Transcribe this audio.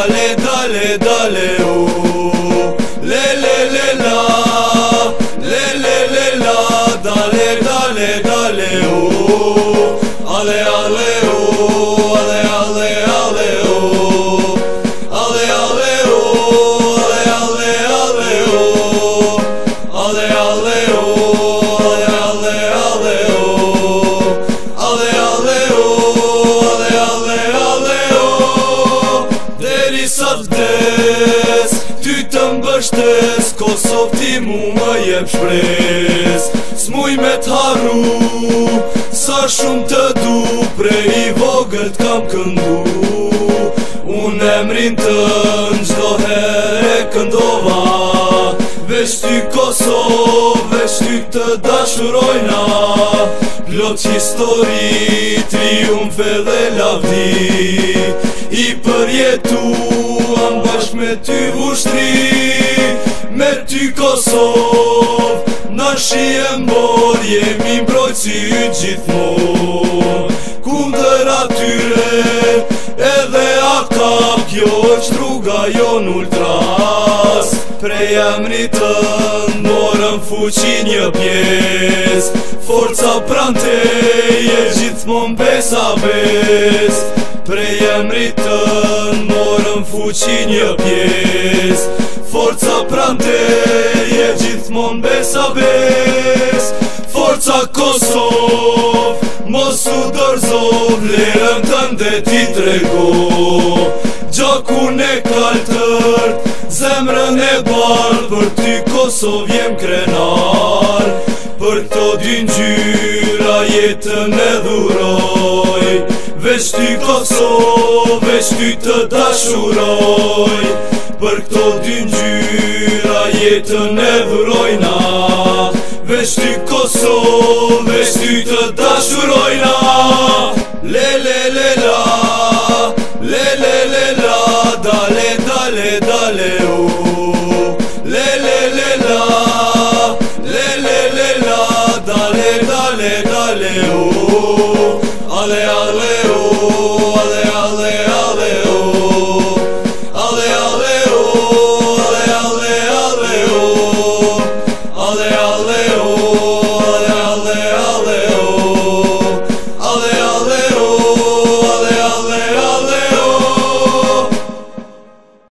dale, dale, dale, oh. Le la, le la, dale, dale, dale, oh. Ale, ale, oh, ale, ale, ale, oh. Ale, ale, oh, ale, ale, ale, oh. Ale, ale, oh, ale, ale, ale, oh. Ale, ale, oh, ale, ale, ale, oh. Deri sa vdes, ty të mbështes, Kosovë ti mu më jep shpres. S'muj me t'harru, sa shumë të du, prej I vogël t'kam këndu. Unë emrin tën gjdo here këndova, veç ty Kosovë, veç ty të dashurojna. Plot histori, triumfe dhe lavdi, I përjetuam bashk me ty ushtri. Me ty Kosovë, na shihem bor, jemi mbrojtësi yt gjithmon. Kundër atyre, edhe akap, kjo është rruga jon ultras. Prej emrit tënd morëm fuqi një pjes, forca pranteje gjithmon besa bes. Prej emrit tënd morëm fuqi një pjes, forca pranteje gjithmon besa bes. Forca Kosovë, mos u dorëzo, vlerën tënde ti trego. Gjakun e kaltërt, zemrën e bardh, për ty Kosovë jem krenar. Për këto dy ngjyra jetën e dhuroj, veç ty Kosovë, veç ty të dashuroj. Për këto dy ngjyra jetën e dhurojna, veç ty Kosovë, veç ty të dashurojna. Le la, le la, dale, dale, dale, oh. Le la, le la, dale, dale, dale, oh. Ale, ale, oh, ale, ale, ale, oh. Ale, ale, oh.